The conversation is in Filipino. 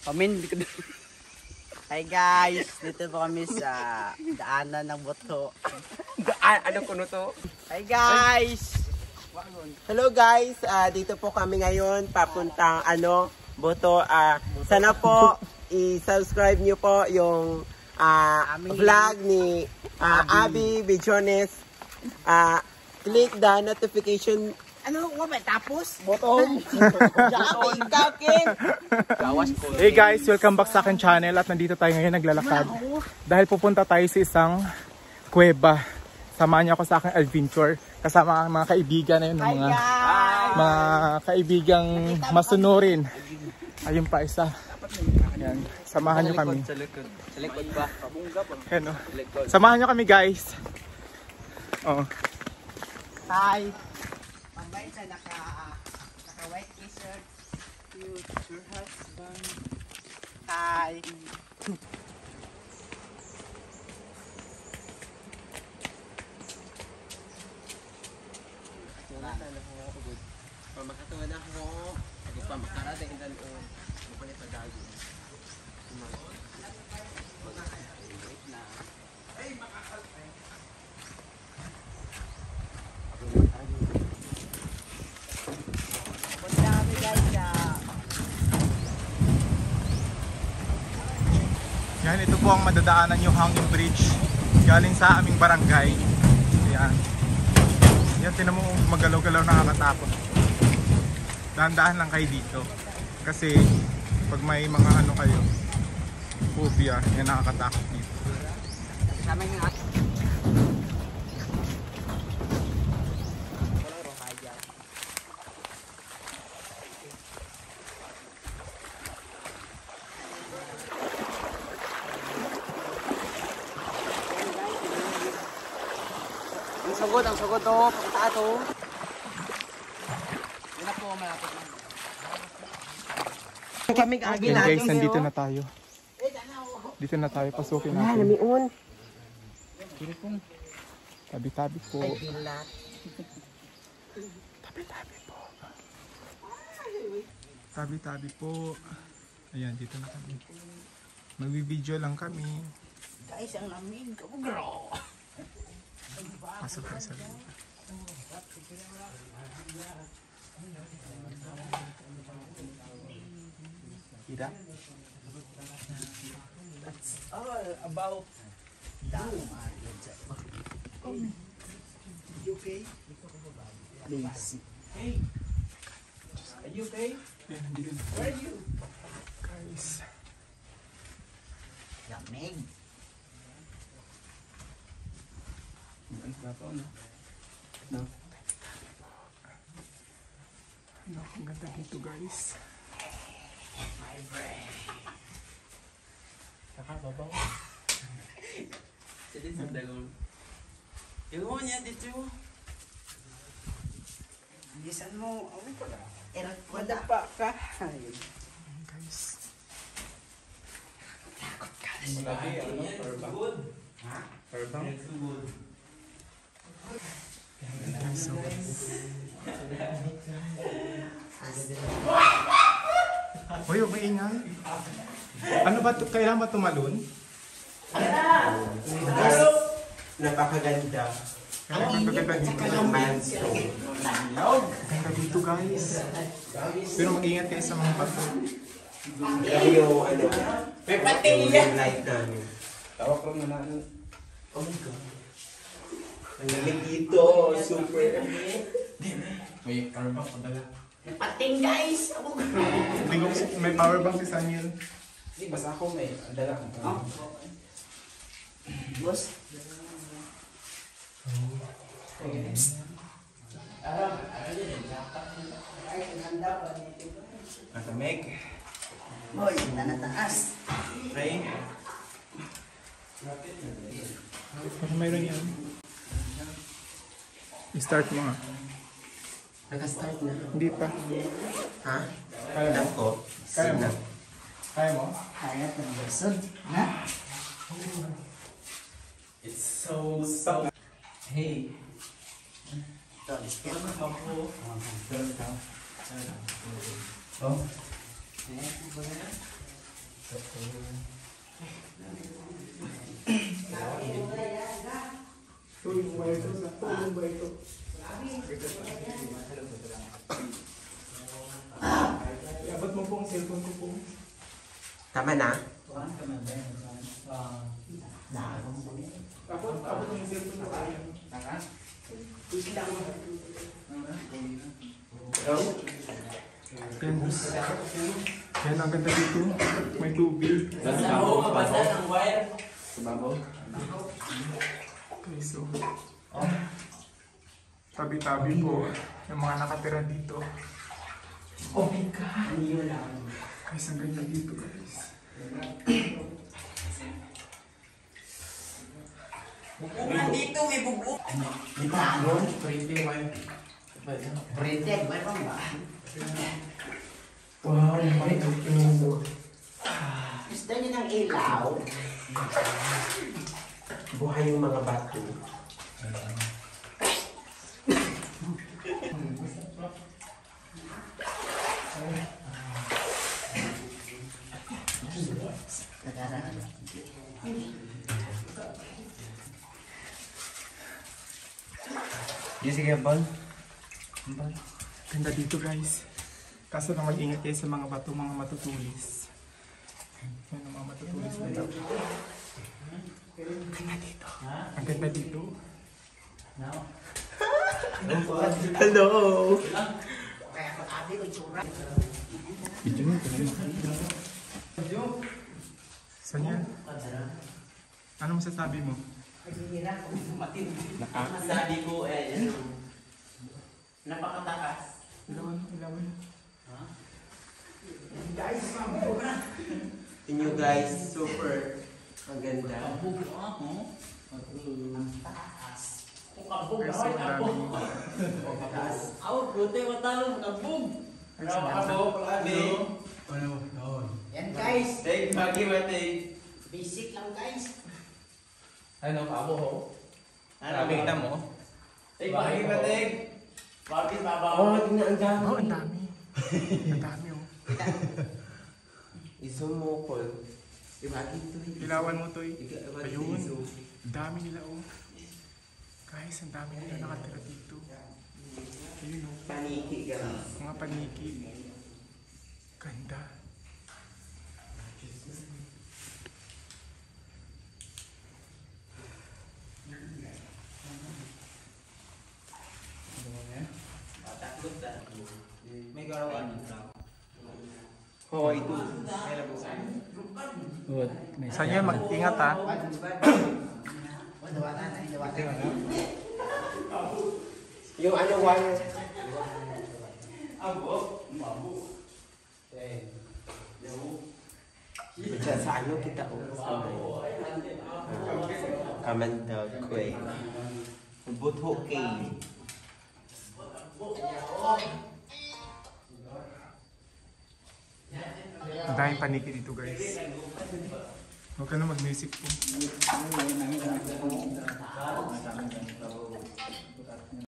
Pamin. Hi guys, dito po kami sa daanan ng Boto. Ano kuno to? Hi guys! Hello guys, dito po kami ngayon papuntang Boto. Sana po i-subscribe niyo po yung vlog ni Abby Bijones. Click the notification. Ano ko ba tapos? Bottom. Hey guys, welcome back sa akin channel at nandito tayo ngayon naglalakad. Dahil pupunta tayo sa isang kuweba. Samahan niyo ako sa aking adventure kasama ang mga kaibigan na yun, mga kaibigang masunurin. Ayun pa isa. Ayan, samahan niyo kami. Sa likod ba? Ayan, samahan niyo kami guys. Oh. Hi! Pambay sa naka-white t-shirt. Future husband. Hi! Pamakatuan ako. Ako pa makarating ang daloon. Makulit na gago. Yan, ito po ang madadaanan yung hanging bridge galing sa aming barangay. Yan. Yan, tinan mo magalaw-galaw, nakakatakot. Dahan-dahan lang kayo dito. Kasi pag may mga kayo, phobia, yan nakakatakot dito. Kasama yung ang sugod to, pakita to. Yun na po, malapit na. Kaming agi Yan natin. guys, nandito na tayo. Dito na tayo, pasukin natin. Namiun. Tabi-tabi po. Bilat. Tabi-tabi po. Tabi-tabi po. Ayan, dito na kami. Magbi-video lang kami. Guys, ang lamig. Bro. Pasok tayo sa loob. Ida? That's all about down. You okay? Lazy. Hey! Are you okay? Ayan, nandito na. Where are you? Guys. Lamig. No. Ano, ang ganda dito guys. My brain. Nakababaw. Sige sa dagon. Ewan niya dito. Bilisan mo. Awin ko na. Erat ko na pa ka. Guys. Takot ka na siya. Good. Ha? Parbang. Good. So, uy, huwag maingay. Ano ba, kailangan ba tumalon? Napakaganda. Kailangan magaganda dito. Ganda dito guys. Pero mag-ingat kayo sa mga bato. Kaya may patilya. Light namin. Tawag ko na Oh my God. Ang galing dito. Super. may power bank pa Pating guys! may power bank si Sanyel. Hindi, basta ako may dala ko. Oh. Boss? Matamig. Boy, nanataas. Pray. Ano mayroon yan? I-start mo nga. Naka-start na. Hindi pa. Ha? Kaya mo? Nako. Kaya mo? Kaya mo? Kaya ng busod. Ha? It's so. Hey. Ito, listed. Oh. Abot mo po ang cellphone ko po. Tama na? Abot mo yung cellphone ko. Yan ang ganda dito. May tubig. Mabasa ng wire. Okay, so tabi-tabi po yung mga nakatira dito. Oh my God! Guys, ang ganda dito guys. Bukungan dito, may bubuk. Di ba ano? Printed, mayroon ba? Wow, may ito. Gusto niyo ng ilaw? Buhay yung mga bato. Sige, Bal. Ganda dito guys. Kaso lang mag-ingat kayo sa mga bato, mga matutulis. Yan ang mga matutulis na daw. Ang ganda dito. Ang ganda dito. Hello! Kaya kung abi ko tsura. Saan yan? Ano masasabi mo? Sabi ko napakatakas. Ilawan, ilawan. Inyo guys, super. Ang ganda. Kabog ako. Ang taas. Kung kabog Guys, ako, so kabog. marami. Ako, buti matalong kabog. Guys, ang ganda. Yan guys. Take, bagi matay. Basic lang guys. Ano, kamo ho? Ano Sabi kita mo? Take, bagi matay. Bakit babaw? Oh, tingnan ang dami. Oh, ang dami. Ang dami oh. Isumukol. Ibagin to. Ilawan mo to eh. Ayun. Ayun. Ang dami nila oh. Guys, ang dami nila nakatira dito. Ayun oh. Paniki guys. Mga paniki. Ganda. May garawan ng tao. Oh, ito. Saan yan? Mag-ingat ha. Yung ano, wire. Diyan sa ano kita Amanda Quay. Butho Cave. Ang daming paniki dito guys. Huwag ka na mag-music po.